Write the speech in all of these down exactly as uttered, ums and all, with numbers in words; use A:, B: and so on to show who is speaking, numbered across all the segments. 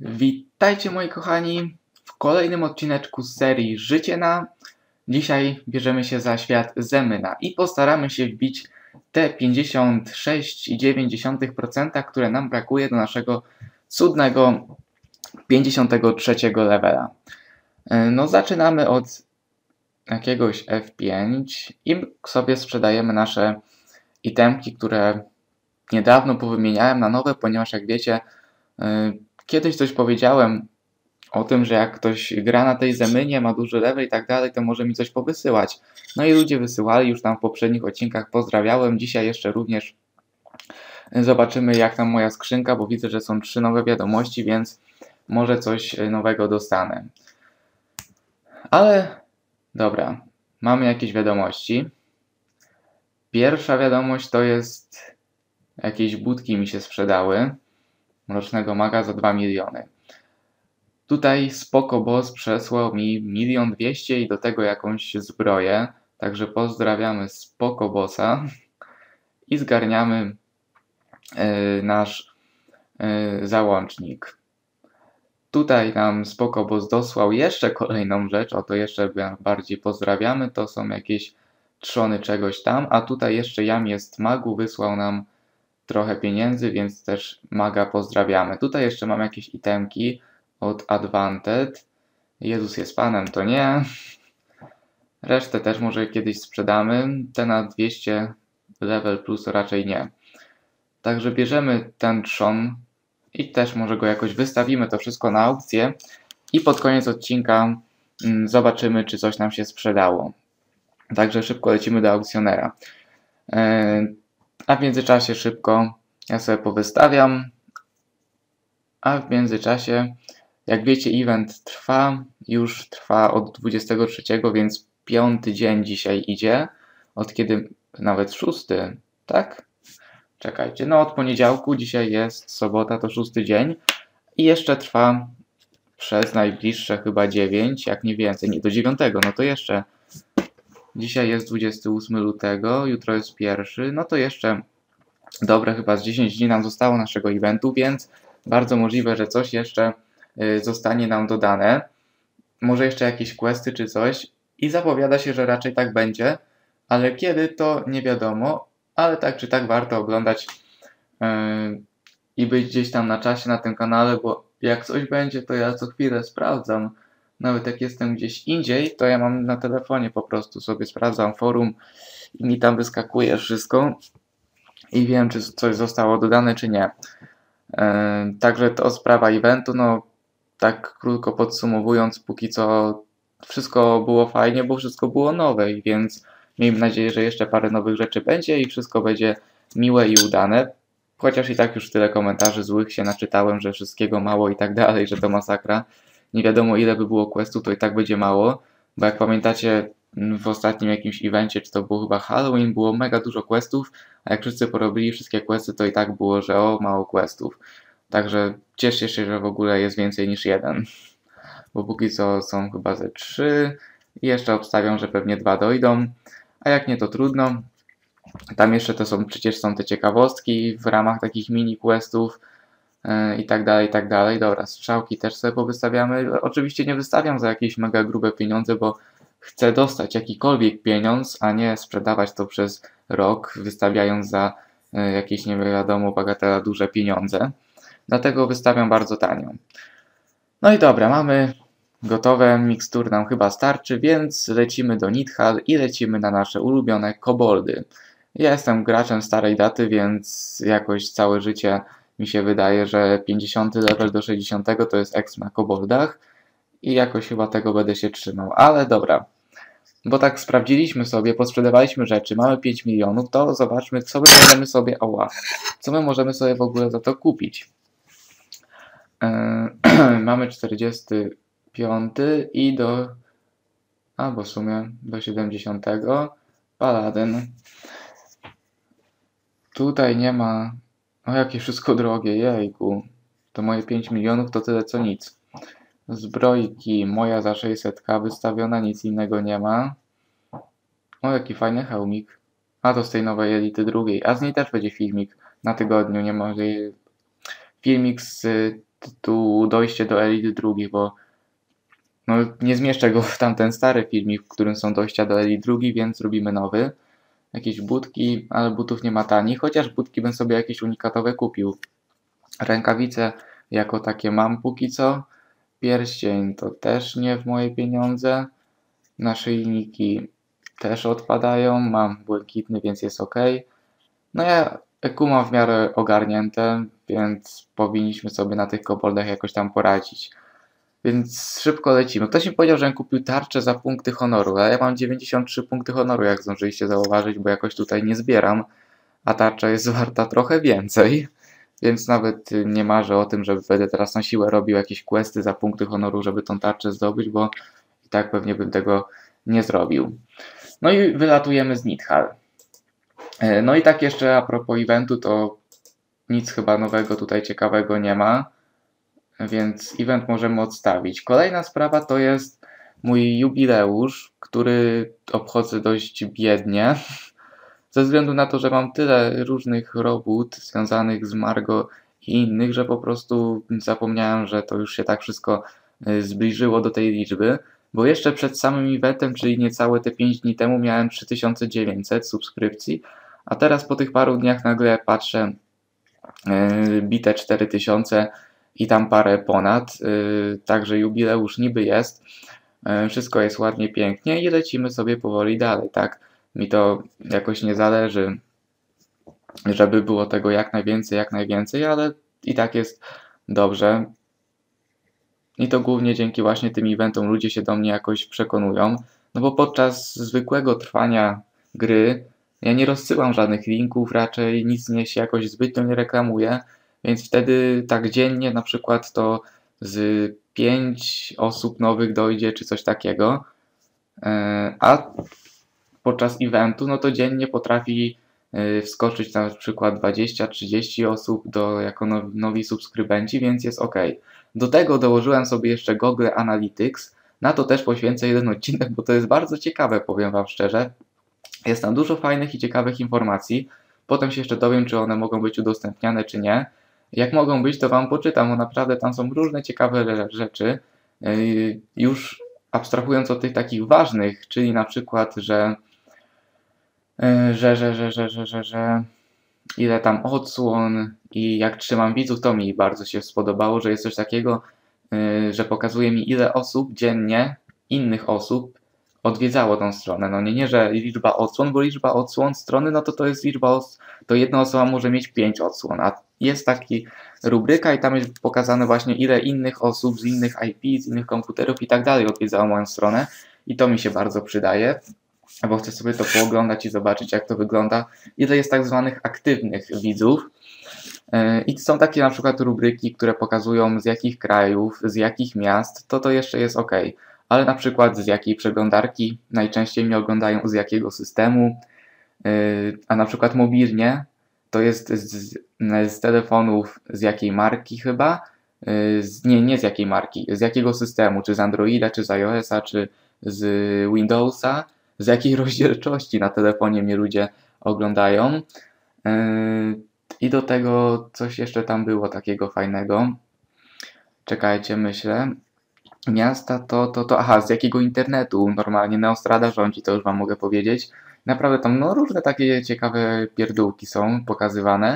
A: Witajcie moi kochani w kolejnym odcineczku z serii Życie na. Dzisiaj bierzemy się za świat Zemyna i postaramy się wbić te pięćdziesiąt sześć i dziewięć dziesiątych procent, które nam brakuje do naszego cudnego pięćdziesiątego trzeciego levela. No zaczynamy od jakiegoś F pięć i sobie sprzedajemy nasze itemki, które niedawno powymieniałem na nowe, ponieważ jak wiecie, kiedyś coś powiedziałem o tym, że jak ktoś gra na tej Zemynie, ma duży level i tak dalej, to może mi coś powysyłać. No i ludzie wysyłali, już tam w poprzednich odcinkach pozdrawiałem. Dzisiaj jeszcze również zobaczymy, jak tam moja skrzynka, bo widzę, że są trzy nowe wiadomości, więc może coś nowego dostanę. Ale dobra, mamy jakieś wiadomości. Pierwsza wiadomość to jest jakieś budki mi się sprzedały. Mrocznego Maga za dwa miliony. Tutaj Spoko Boss przesłał mi milion dwieście i do tego jakąś zbroję. Także pozdrawiamy Spoko Bossa i zgarniamy yy, nasz yy, załącznik. Tutaj nam Spoko Boss dosłał jeszcze kolejną rzecz, o to jeszcze bardziej pozdrawiamy. To są jakieś trzony czegoś tam, a tutaj jeszcze Jam jest Magu wysłał nam trochę pieniędzy, więc też Maga pozdrawiamy. Tutaj jeszcze mam jakieś itemki od Advanted. Jezus jest Panem, to nie. Resztę też może kiedyś sprzedamy. Te na dwieście level plus to raczej nie. Także bierzemy ten trzon i też może go jakoś wystawimy to wszystko na aukcję i pod koniec odcinka mm, zobaczymy, czy coś nam się sprzedało. Także szybko lecimy do aukcjonera. Yy, a w międzyczasie szybko ja sobie powystawiam. A w międzyczasie, jak wiecie, event trwa, już trwa od dwudziestego trzeciego, więc piąty dzień dzisiaj idzie. Od kiedy, nawet szósty, tak? Czekajcie, no od poniedziałku, dzisiaj jest sobota, to szósty dzień. I jeszcze trwa przez najbliższe chyba dziewięć, jak nie więcej, nie, do dziewiątego, no to jeszcze. Dzisiaj jest dwudziestego ósmego lutego, jutro jest pierwszy, no to jeszcze dobre chyba z dziesięć dni nam zostało naszego eventu, więc bardzo możliwe, że coś jeszcze y, zostanie nam dodane. Może jeszcze jakieś questy czy coś. I zapowiada się, że raczej tak będzie. Ale kiedy to nie wiadomo. Ale tak czy tak warto oglądać yy, i być gdzieś tam na czasie na tym kanale, bo jak coś będzie, to ja co chwilę sprawdzam. Nawet jak jestem gdzieś indziej, to ja mam na telefonie po prostu sobie sprawdzam forum i mi tam wyskakuje wszystko. I wiem, czy coś zostało dodane, czy nie. Yy, także to sprawa eventu, no tak krótko podsumowując, póki co wszystko było fajnie, bo wszystko było nowe, więc miejmy nadzieję, że jeszcze parę nowych rzeczy będzie i wszystko będzie miłe i udane. Chociaż i tak już tyle komentarzy złych się naczytałem, że wszystkiego mało i tak dalej, że to masakra. Nie wiadomo ile by było questu, to i tak będzie mało, bo jak pamiętacie w ostatnim jakimś evencie, czy to było chyba Halloween, było mega dużo questów, a jak wszyscy porobili wszystkie questy, to i tak było, że o, mało questów. Także cieszcie się, że w ogóle jest więcej niż jeden. Bo póki co są chyba ze trzy i jeszcze obstawiam, że pewnie dwa dojdą. A jak nie, to trudno. Tam jeszcze to są, przecież są te ciekawostki w ramach takich mini questów yy, i tak dalej, i tak dalej. Dobra, strzałki też sobie powystawiamy. Oczywiście nie wystawiam za jakieś mega grube pieniądze, bo chcę dostać jakikolwiek pieniądz, a nie sprzedawać to przez rok, wystawiając za yy, jakieś nie wiadomo bagatela duże pieniądze. Dlatego wystawiam bardzo tanio. No i dobra, mamy gotowe, mikstur nam chyba starczy, więc lecimy do Nidhal i lecimy na nasze ulubione koboldy. Ja jestem graczem starej daty, więc jakoś całe życie mi się wydaje, że pięćdziesiąty level do sześćdziesiątego to jest exp na koboldach i jakoś chyba tego będę się trzymał, ale dobra. Bo tak sprawdziliśmy sobie, posprzedawaliśmy rzeczy, mamy pięć milionów, to zobaczmy, co my możemy sobie, oła, co my możemy sobie w ogóle za to kupić. Yy, mamy czterdziesty piąty i do, albo w sumie do siedemdziesiątego Paladyn. Tutaj nie ma, o jakie wszystko drogie, jejku, to moje pięć milionów to tyle co nic. Zbrojki, moja za sześćset ka wystawiona, nic innego nie ma. O, jaki fajny hełmik. A to z tej nowej elity drugiej, a z niej też będzie filmik na tygodniu, nie może filmik z tu dojście do Elite drugiej, bo no, nie zmieszczę go w tamten stary filmik, w którym są dojścia do Elite drugiej, więc robimy nowy. Jakieś budki, ale butów nie ma tanich, chociaż budki bym sobie jakieś unikatowe kupił. Rękawice jako takie mam póki co. Pierścień to też nie w moje pieniądze. Naszyjniki też odpadają. Mam błękitny, więc jest ok. No ja E Q mam w miarę ogarnięte, więc powinniśmy sobie na tych koboldach jakoś tam poradzić. Więc szybko lecimy. Ktoś mi powiedział, że kupił tarczę za punkty honoru, a ja mam dziewięćdziesiąt trzy punkty honoru, jak zdążyliście zauważyć, bo jakoś tutaj nie zbieram, a tarcza jest warta trochę więcej, więc nawet nie marzę o tym, że będę teraz na siłę robił jakieś questy za punkty honoru, żeby tą tarczę zdobyć, bo i tak pewnie bym tego nie zrobił. No i wylatujemy z Nidhal. No i tak jeszcze a propos eventu, to nic chyba nowego tutaj ciekawego nie ma, więc event możemy odstawić. Kolejna sprawa to jest mój jubileusz, który obchodzę dość biednie, ze względu na to, że mam tyle różnych robót związanych z Margo i innych, że po prostu zapomniałem, że to już się tak wszystko zbliżyło do tej liczby, bo jeszcze przed samym eventem, czyli niecałe te pięć dni temu, miałem trzy tysiące dziewięćset subskrypcji, a teraz po tych paru dniach nagle patrzę yy, bite cztery tysiące i tam parę ponad, yy, także jubileusz niby jest, yy, wszystko jest ładnie, pięknie i lecimy sobie powoli dalej, tak? Mi to jakoś nie zależy, żeby było tego jak najwięcej, jak najwięcej, ale i tak jest dobrze. I to głównie dzięki właśnie tym eventom ludzie się do mnie jakoś przekonują, no bo podczas zwykłego trwania gry ja nie rozsyłam żadnych linków, raczej nic nie się jakoś zbytnio nie reklamuję, więc wtedy tak dziennie na przykład to z pięć osób nowych dojdzie czy coś takiego, a podczas eventu no to dziennie potrafi wskoczyć na przykład dwadzieścia trzydzieści osób do, jako nowi, nowi subskrybenci, więc jest ok. Do tego dołożyłem sobie jeszcze Google Analytics, na to też poświęcę jeden odcinek, bo to jest bardzo ciekawe, powiem wam szczerze. Jest tam dużo fajnych i ciekawych informacji, potem się jeszcze dowiem, czy one mogą być udostępniane, czy nie. Jak mogą być, to wam poczytam, bo naprawdę tam są różne ciekawe rzeczy, już abstrahując od tych takich ważnych, czyli na przykład, że Że, że, że, że, że, że, że ile tam odsłon i jak trzymam widzów, to mi bardzo się spodobało, że jest coś takiego, yy, że pokazuje mi ile osób dziennie, innych osób odwiedzało tą stronę. No nie, nie, że liczba odsłon, bo liczba odsłon strony, no to to jest liczba os to jedna osoba może mieć pięć odsłon, a jest taki rubryka i tam jest pokazane właśnie ile innych osób z innych I P, z innych komputerów i tak dalej odwiedzało moją stronę i to mi się bardzo przydaje, bo chcę sobie to pooglądać i zobaczyć, jak to wygląda, ile jest tak zwanych aktywnych widzów. I są takie na przykład rubryki, które pokazują z jakich krajów, z jakich miast, to to jeszcze jest ok. Ale na przykład z jakiej przeglądarki najczęściej mnie oglądają, z jakiego systemu, a na przykład mobilnie to jest z, z telefonów z jakiej marki chyba, z, nie, nie z jakiej marki, z jakiego systemu, czy z Androida, czy z iOS-a, czy z Windowsa, z jakiej rozdzielczości na telefonie mnie ludzie oglądają. I do tego coś jeszcze tam było takiego fajnego. Czekajcie, myślę. Miasta to, to, to, aha, z jakiego internetu normalnie Neostrada rządzi, to już wam mogę powiedzieć. Naprawdę tam no, różne takie ciekawe pierdółki są pokazywane.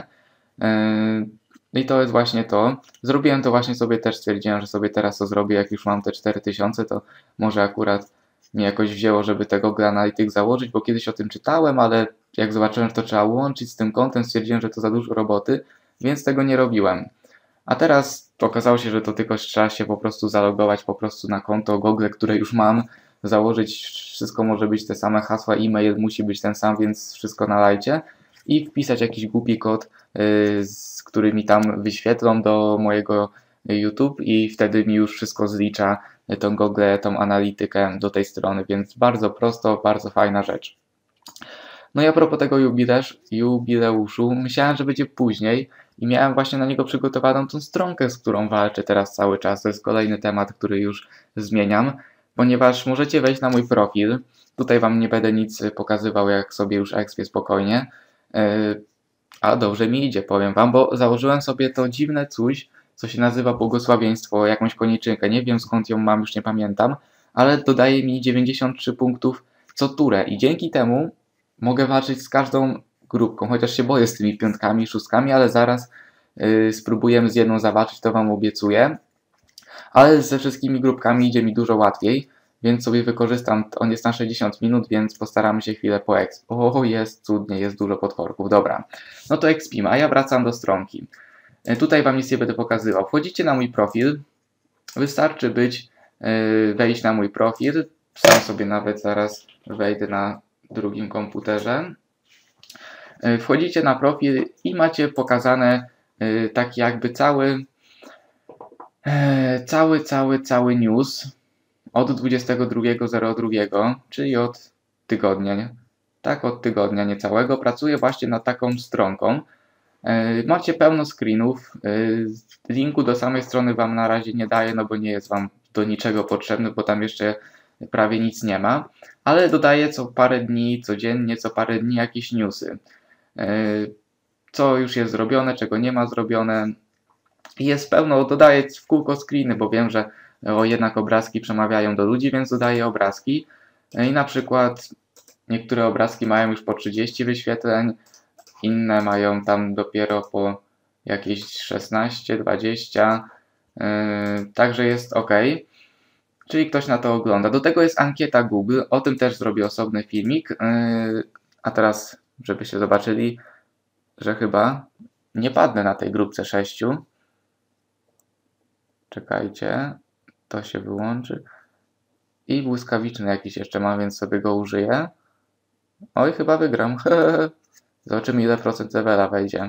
A: I to jest właśnie to. Zrobiłem to właśnie sobie też, stwierdziłem, że sobie teraz to zrobię, jak już mam te cztery tysiące, to może akurat mnie jakoś wzięło, żeby tego Google Analytics założyć, bo kiedyś o tym czytałem, ale jak zobaczyłem, że to trzeba łączyć z tym kontem, stwierdziłem, że to za dużo roboty, więc tego nie robiłem. A teraz okazało się, że to tylko trzeba się po prostu zalogować po prostu na konto Google, które już mam, założyć, wszystko może być te same hasła, e-mail musi być ten sam, więc wszystko nalajcie i wpisać jakiś głupi kod, yy, z którymi tam wyświetlą do mojego YouTube i wtedy mi już wszystko zlicza tą Google, tą analitykę do tej strony, więc bardzo prosto, bardzo fajna rzecz. No i a propos tego jubileusz, jubileuszu, myślałem, że będzie później i miałem właśnie na niego przygotowaną tą stronkę, z którą walczę teraz cały czas. To jest kolejny temat, który już zmieniam, ponieważ możecie wejść na mój profil. Tutaj wam nie będę nic pokazywał, jak sobie już ekspię spokojnie. A dobrze mi idzie, powiem wam, bo założyłem sobie to dziwne coś, co się nazywa błogosławieństwo, jakąś koniczynkę. Nie wiem skąd ją mam, już nie pamiętam, ale dodaje mi dziewięćdziesiąt trzy punktów co turę i dzięki temu mogę walczyć z każdą grupką, chociaż się boję z tymi piątkami i szóstkami, ale zaraz yy, spróbujemy z jedną zawalczyć, to wam obiecuję. Ale ze wszystkimi grupkami idzie mi dużo łatwiej, więc sobie wykorzystam, on jest na sześćdziesiąt minut, więc postaramy się chwilę po exp. O, jest cudnie, jest dużo potworków, dobra. No to expim, a ja wracam do stronki. Tutaj wam nic nie będę pokazywał. Wchodzicie na mój profil, wystarczy być, wejść na mój profil, sam sobie nawet zaraz wejdę na drugim komputerze. Wchodzicie na profil i macie pokazane taki jakby cały, cały, cały, cały news od dwudziestego drugiego zero drugiego, czyli od tygodnia, nie? Tak, od tygodnia niecałego. Pracuję właśnie nad taką stronką. Macie pełno screenów. Linku do samej strony wam na razie nie daję, no bo nie jest wam do niczego potrzebny, bo tam jeszcze prawie nic nie ma. Ale dodaję co parę dni, codziennie, co parę dni jakieś newsy. Co już jest zrobione, czego nie ma zrobione. Jest pełno, dodaję w kółko screeny, bo wiem, że o, jednak obrazki przemawiają do ludzi, więc dodaję obrazki. I na przykład niektóre obrazki mają już po trzydzieści wyświetleń, inne mają tam dopiero po jakieś szesnaście, dwadzieścia, yy, także jest ok. Czyli ktoś na to ogląda. Do tego jest ankieta Google, o tym też zrobię osobny filmik. Yy, a teraz, żebyście zobaczyli, że chyba nie padnę na tej grupce sześciu. Czekajcie, to się wyłączy. I błyskawiczny jakiś jeszcze mam, więc sobie go użyję. Oj, chyba wygram. Zobaczymy, ile procent levela wejdzie.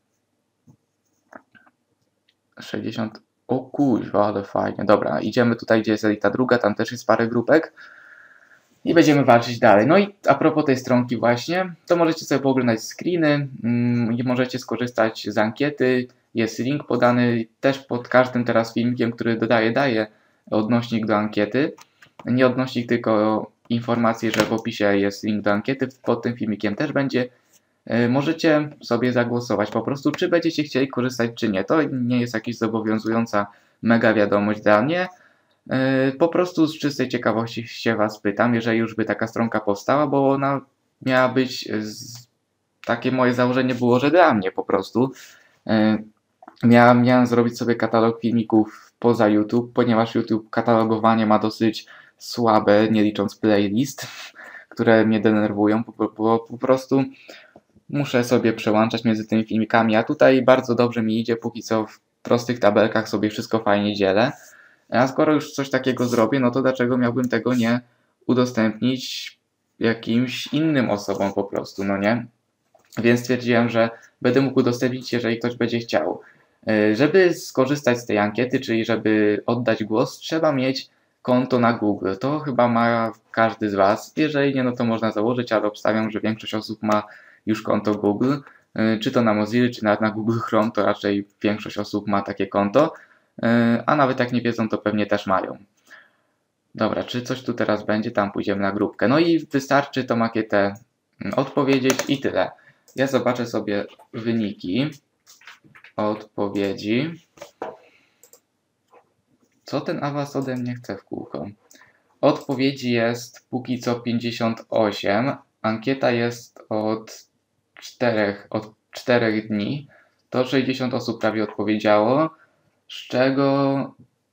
A: sześćdziesiąt. O kuźwa, ale fajnie. Dobra, idziemy tutaj, gdzie jest elita druga, tam też jest parę grupek. I będziemy walczyć dalej. No i a propos tej stronki właśnie, to możecie sobie pooglądać screeny i możecie skorzystać z ankiety. Jest link podany też pod każdym teraz filmikiem, który dodaję, daję odnośnik do ankiety. Nie odnośnik, tylko informację, że w opisie jest link do ankiety. Pod tym filmikiem też będzie. Możecie sobie zagłosować po prostu, czy będziecie chcieli korzystać, czy nie. To nie jest jakaś zobowiązująca mega wiadomość dla mnie. Po prostu z czystej ciekawości się was pytam, jeżeli już by taka stronka powstała, bo ona miała być, takie moje założenie było, że dla mnie po prostu. Miałem, miałem zrobić sobie katalog filmików poza YouTube, ponieważ YouTube katalogowanie ma dosyć słabe, nie licząc playlist, które mnie denerwują, bo, bo po prostu muszę sobie przełączać między tymi filmikami, a tutaj bardzo dobrze mi idzie, póki co w prostych tabelkach sobie wszystko fajnie dzielę. A skoro już coś takiego zrobię, no to dlaczego miałbym tego nie udostępnić jakimś innym osobom po prostu, no nie? Więc stwierdziłem, że będę mógł udostępnić, jeżeli ktoś będzie chciał. Żeby skorzystać z tej ankiety, czyli żeby oddać głos, trzeba mieć konto na Google. To chyba ma każdy z was. Jeżeli nie, no to można założyć, ale obstawiam, że większość osób ma już konto Google. Czy to na Mozilla, czy nawet na Google Chrome, to raczej większość osób ma takie konto. A nawet jak nie wiedzą, to pewnie też mają. Dobra, czy coś tu teraz będzie? Tam pójdziemy na grupkę. No i wystarczy tą ankietę odpowiedzieć i tyle. Ja zobaczę sobie wyniki odpowiedzi. Co ten awans ode mnie chce w kółko? Odpowiedzi jest póki co pięćdziesiąt osiem. Ankieta jest od czterech, od czterech dni. To sześćdziesiąt osób prawie odpowiedziało, z czego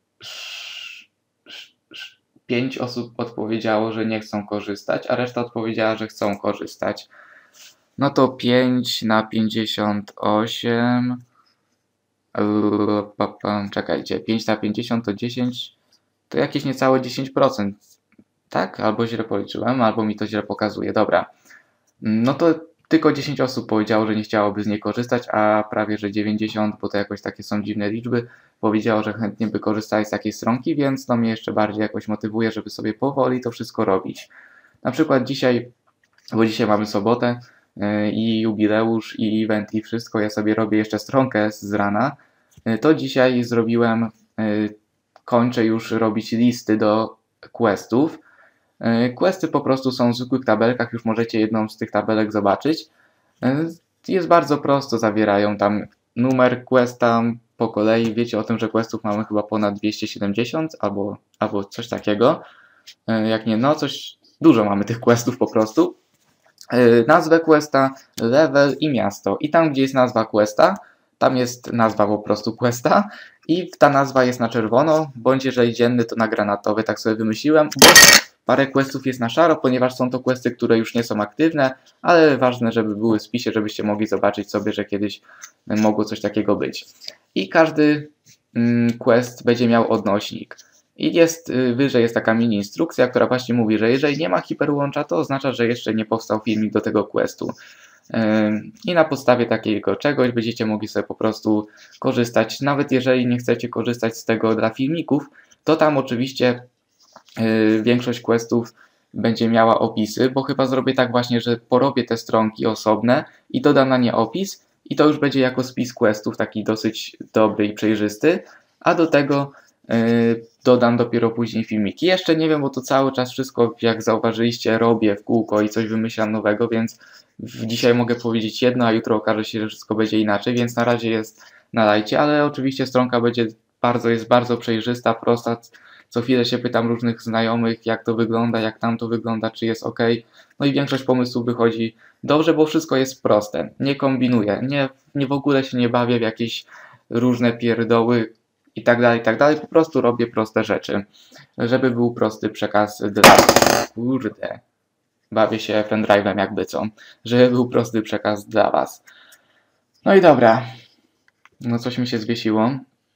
A: pięć osób odpowiedziało, że nie chcą korzystać, a reszta odpowiedziała, że chcą korzystać. No to pięć na pięćdziesiąt osiem. Czekajcie, pięć na pięćdziesiąt to dziesięć. To jakieś niecałe dziesięć procent. Tak? Albo źle policzyłem, albo mi to źle pokazuje. Dobra. No to tylko dziesięć osób powiedziało, że nie chciałoby z niej korzystać, a prawie że dziewięćdziesiąt, bo to jakoś takie są dziwne liczby, powiedziało, że chętnie by korzystali z takiej stronki, więc to mnie jeszcze bardziej jakoś motywuje, żeby sobie powoli to wszystko robić. Na przykład dzisiaj, bo dzisiaj mamy sobotę yy, i jubileusz, i event, i wszystko, ja sobie robię jeszcze stronkę z rana, yy, to dzisiaj zrobiłem, yy, kończę już robić listy do questów. Questy po prostu są w zwykłych tabelkach, już możecie jedną z tych tabelek zobaczyć. Jest bardzo prosto, zawierają tam numer questa, po kolei. Wiecie o tym, że questów mamy chyba ponad dwieście siedemdziesiąt albo, albo coś takiego. Jak nie, no coś dużo mamy tych questów po prostu. Nazwę questa, level i miasto. I tam, gdzie jest nazwa questa, tam jest nazwa po prostu questa i ta nazwa jest na czerwono, bądź jeżeli dzienny, to na granatowy, tak sobie wymyśliłem, bo parę questów jest na szaro, ponieważ są to questy, które już nie są aktywne, ale ważne, żeby były w spisie, żebyście mogli zobaczyć sobie, że kiedyś mogło coś takiego być. I każdy quest będzie miał odnośnik. I jest wyżej jest taka mini instrukcja, która właśnie mówi, że jeżeli nie ma hiperłącza, to oznacza, że jeszcze nie powstał filmik do tego questu. I na podstawie takiego czegoś będziecie mogli sobie po prostu korzystać. Nawet jeżeli nie chcecie korzystać z tego dla filmików, to tam oczywiście większość questów będzie miała opisy, bo chyba zrobię tak właśnie, że porobię te stronki osobne i dodam na nie opis i to już będzie jako spis questów, taki dosyć dobry i przejrzysty, a do tego Yy, dodam dopiero później filmiki. Jeszcze nie wiem, bo to cały czas wszystko, jak zauważyliście, robię w kółko i coś wymyślam nowego, więc dzisiaj mogę powiedzieć jedno, a jutro okaże się, że wszystko będzie inaczej, więc na razie jest na lajcie, ale oczywiście stronka będzie bardzo, jest bardzo przejrzysta, prosta. Co chwilę się pytam różnych znajomych, jak to wygląda, jak tam to wygląda, czy jest ok. No i większość pomysłów wychodzi dobrze, bo wszystko jest proste. Nie kombinuję, nie, nie w ogóle się nie bawię w jakieś różne pierdoły, i tak dalej, i tak dalej. Po prostu robię proste rzeczy, żeby był prosty przekaz dla... Kurde. Bawię się pendrive'em jakby co. Żeby był prosty przekaz dla was. No i dobra. No coś mi się zwiesiło.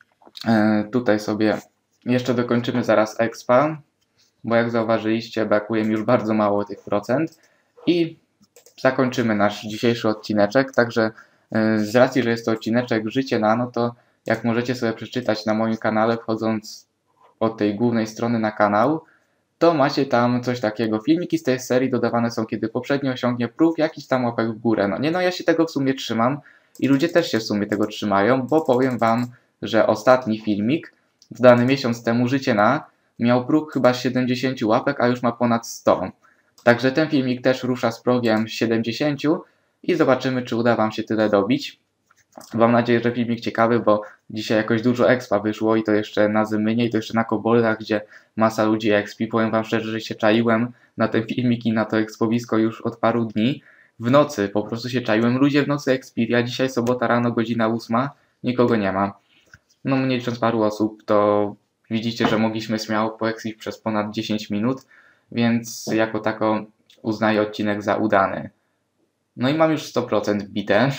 A: E, tutaj sobie jeszcze dokończymy zaraz expa, bo jak zauważyliście, brakuje mi już bardzo mało tych procent. I zakończymy nasz dzisiejszy odcineczek. Także e, z racji, że jest to odcineczek Życie Nano, to jak możecie sobie przeczytać na moim kanale, wchodząc od tej głównej strony na kanał, to macie tam coś takiego. Filmiki z tej serii dodawane są, kiedy poprzednio osiągnie próg jakiś tam łapek w górę. No nie, no ja się tego w sumie trzymam i ludzie też się w sumie tego trzymają, bo powiem wam, że ostatni filmik, dodany miesiąc temu, Życie na, miał próg chyba siedemdziesiąt łapek, a już ma ponad sto. Także ten filmik też rusza z progiem siedemdziesiąt i zobaczymy, czy uda wam się tyle dobić. Mam nadzieję, że filmik ciekawy, bo dzisiaj jakoś dużo expa wyszło i to jeszcze na Zymynie i to jeszcze na Koboldach, gdzie masa ludzi expi. Powiem wam szczerze, że się czaiłem na ten filmik i na to expowisko już od paru dni. W nocy po prostu się czaiłem. Ludzie w nocy expiria. Dzisiaj sobota rano, godzina ósma. Nikogo nie ma. No nie licząc paru osób, to widzicie, że mogliśmy śmiało poexić przez ponad dziesięć minut, więc jako tako uznaję odcinek za udany. No i mam już sto procent wbite.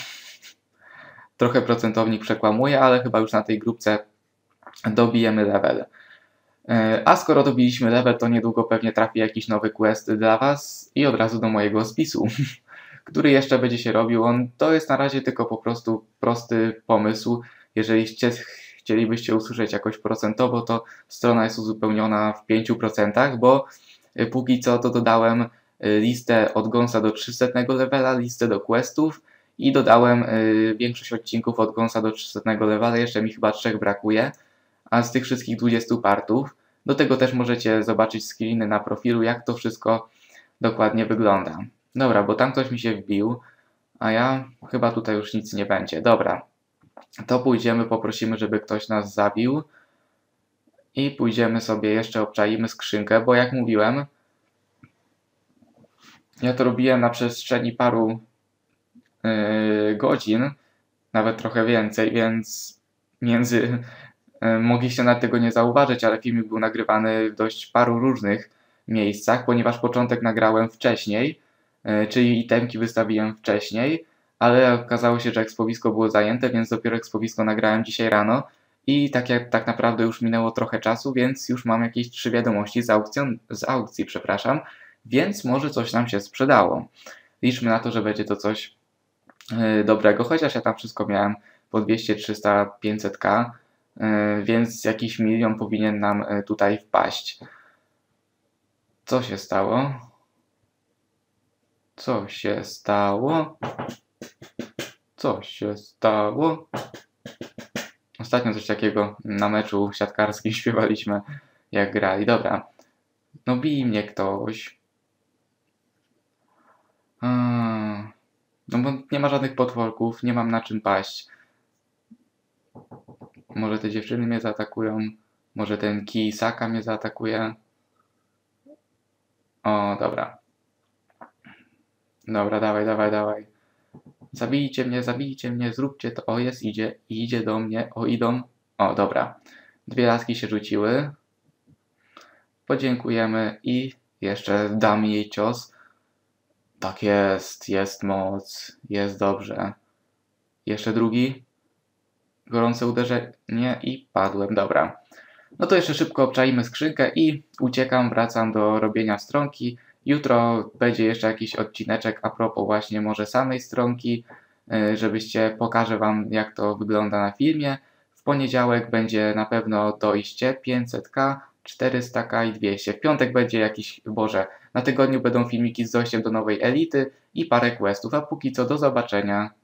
A: Trochę procentownik przekłamuje, ale chyba już na tej grupce dobijemy level. A skoro dobiliśmy level, to niedługo pewnie trafi jakiś nowy quest dla was i od razu do mojego spisu, który jeszcze będzie się robił. On to jest na razie tylko po prostu prosty pomysł. Jeżeli chcielibyście usłyszeć jakoś procentowo, to strona jest uzupełniona w pięciu procentach, bo póki co to dodałem listę od Gonsa do trzysetnego levela, listę do questów, i dodałem y, większość odcinków od Gonsa do trzysetnego levela, jeszcze mi chyba trzech brakuje, a z tych wszystkich dwudziestu partów. Do tego też możecie zobaczyć screeny na profilu, jak to wszystko dokładnie wygląda. Dobra, bo tam ktoś mi się wbił, a ja chyba tutaj już nic nie będzie. Dobra, to pójdziemy, poprosimy, żeby ktoś nas zabił i pójdziemy sobie jeszcze obczaimy skrzynkę, bo jak mówiłem, ja to robiłem na przestrzeni paru Yy, godzin, nawet trochę więcej, więc między yy, mogliście na tego nie zauważyć, ale filmik był nagrywany w dość paru różnych miejscach, ponieważ początek nagrałem wcześniej, yy, czyli itemki wystawiłem wcześniej, ale okazało się, że ekspowisko było zajęte, więc dopiero ekspowisko nagrałem dzisiaj rano i tak jak tak naprawdę już minęło trochę czasu, więc już mam jakieś trzy wiadomości z, aukcjon, z aukcji, przepraszam, więc może coś nam się sprzedało. Liczmy na to, że będzie to coś dobrego, chociaż ja tam wszystko miałem po dwieście, trzysta, pięćset k, więc jakiś milion powinien nam tutaj wpaść. Co się stało? Co się stało? Co się stało? Ostatnio coś takiego na meczu siatkarskim śpiewaliśmy, jak grali. Dobra, no bij mnie ktoś. Hmm. No bo nie ma żadnych potworków, nie mam na czym paść. Może te dziewczyny mnie zaatakują. Może ten Kisaka mnie zaatakuje. O, dobra. Dobra, dawaj, dawaj, dawaj. Zabijcie mnie, zabijcie mnie, zróbcie to. O, jest, idzie, idzie do mnie. O, idą. O, dobra. Dwie laski się rzuciły. Podziękujemy i jeszcze dam jej cios. Tak jest, jest moc, jest dobrze. Jeszcze drugi. Gorące uderzenie i padłem, dobra. No to jeszcze szybko obczajmy skrzynkę i uciekam, wracam do robienia stronki. Jutro będzie jeszcze jakiś odcineczek a propos właśnie może samej stronki, żebyście, pokażę wam jak to wygląda na filmie. W poniedziałek będzie na pewno dojście pięćset ka, czterysta ka i dwieście. W piątek będzie jakiś, boże, na tygodniu będą filmiki z dojściem do nowej elity i parę questów, a póki co do zobaczenia.